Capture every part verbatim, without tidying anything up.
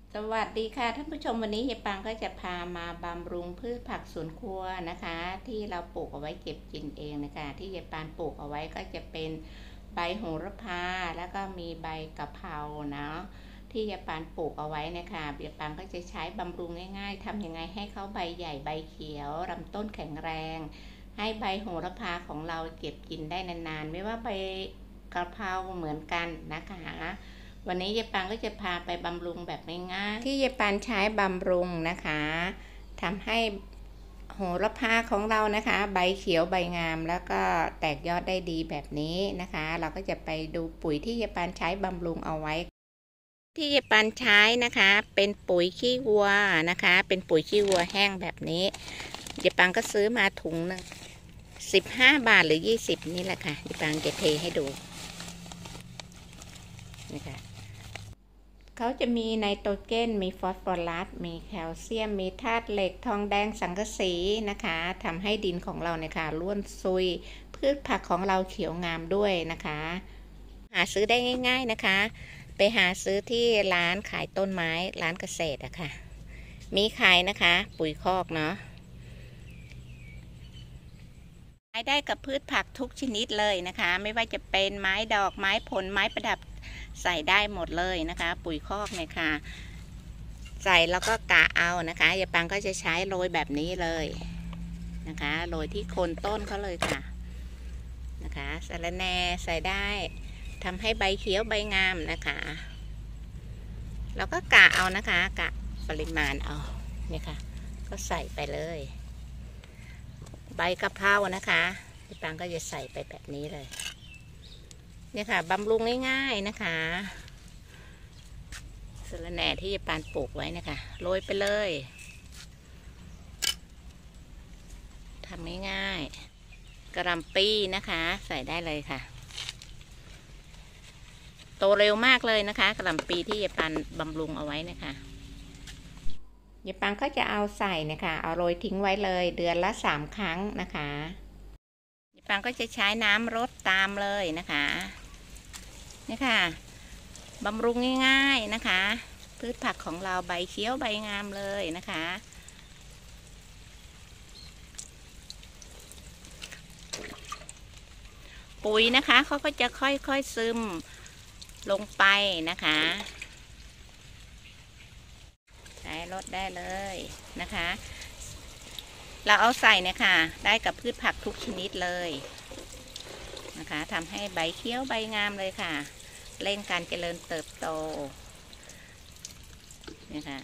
สวัสดีค่ะท่านผู้ชมวันนี้เฮียปังก็จะพามาบำรุงพืชผักสวนครัวนะคะที่เราปลูกเอาไว้เก็บกินเองนะคะที่เฮียปังปลูกเอาไว้ก็จะเป็นใบโหระพาแล้วก็มีใบกะเพราเนาะที่เฮียปังปลูกเอาไว้นะคะเฮียปังก็จะใช้บำรุงง่ายๆทำยังไงให้เขาใบใหญ่ใบเขียวลำต้นแข็งแรงให้ใบโหระพาของเราเก็บกินได้นานๆไม่ว่าใบกะเพราเหมือนกันนะคะวันนี้ยายปานก็จะพาไปบำรุงแบบง่ายๆที่ยายปานใช้บำรุงนะคะทำให้โหระพาของเรานะคะใบเขียวใบงามแล้วก็แตกยอดได้ดีแบบนี้นะคะเราก็จะไปดูปุ๋ยที่ยายปานใช้บำรุงเอาไว้ที่ยายปานใช้นะคะเป็นปุ๋ยขี้วัวนะคะเป็นปุ๋ยขี้วัวแห้งแบบนี้ยายปานก็ซื้อมาถุงหนึ่งสิบห้าบาทหรือยี่สิบนี่แหละค่ะยายปานจะเทให้ดูนะคะเขาจะมีไนโตรเจนมีฟอสฟอรัสมีแคลเซียมมีธาตุเหล็กทองแดงสังกะสีนะคะทำให้ดินของเราเนี่ยค่ะร่วนซุยพืชผักของเราเขียวงามด้วยนะคะหาซื้อได้ง่ายๆนะคะไปหาซื้อที่ร้านขายต้นไม้ร้านเกษตรอะค่ะมีขายนะคะปุ๋ยคอกเนาะใช้ได้กับพืชผักทุกชนิดเลยนะคะไม่ว่าจะเป็นไม้ดอกไม้ผลไม้ประดับใส่ได้หมดเลยนะคะปุ๋ยคอกเนี่ยค่ะใส่แล้วก็กะเอานะคะยายปังก็จะใช้โรยแบบนี้เลยนะคะโรยที่โคนต้นเขาเลยค่ะนะคะสะระแหน่ใส่ได้ทำให้ใบเขียวใบงามนะคะแล้วก็กะเอานะคะกะปริมาณเอาเนี่ยค่ะก็ใส่ไปเลยใบกะเพรานะคะยายปังก็จะใส่ไปแบบนี้เลยเนี่ยค่ะบำรุงง่ายๆนะคะสะระแหน่ที่ยายปานปลูกไว้นะคะโรยไปเลยทำง่ายๆกระหล่ำปีนะคะใส่ได้เลยค่ะโตเร็วมากเลยนะคะกระหล่ำปีที่ยายปานบำรุงเอาไว้นะคะยายปานก็จะเอาใส่นะคะเอาโรยทิ้งไว้เลยเดือนละสามครั้งนะคะยายปานก็จะใช้น้ำรดตามเลยนะคะนี่ค่ะบำรุงง่ายๆนะคะพืชผักของเราใบเขียวใบงามเลยนะคะปุ๋ยนะคะเขาก็จะค่อยๆซึมลงไปนะคะใช้รดได้เลยนะคะเราเอาใส่เนี่ยค่ะได้กับพืชผักทุกชนิดเลยนะคะทำให้ใบเขียวใบงามเลยค่ะเร่งการเจริญเติบโตนี่ค่ะ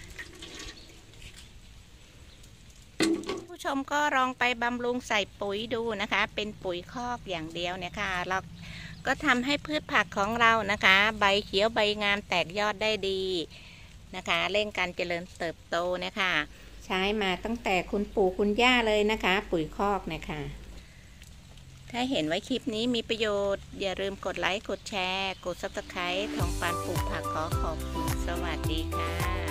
ผู้ชมก็ลองไปบำรุงใส่ปุ๋ยดูนะคะเป็นปุ๋ยคอกอย่างเดียวเนี่ยค่ะเราก็ทำให้พืชผักของเรานะคะใบเขียวใบงามแตกยอดได้ดีนะคะเร่งการเจริญเติบโตนะคะใช้มาตั้งแต่คุณปู่คุณย่าเลยนะคะปุ๋ยคอกนะคะถ้าเห็นว่าคลิปนี้มีประโยชน์อย่าลืมกดไลค์กดแชร์กดซับสไครต์ทองปานปลูกผักขอขอบคุณสวัสดีค่ะ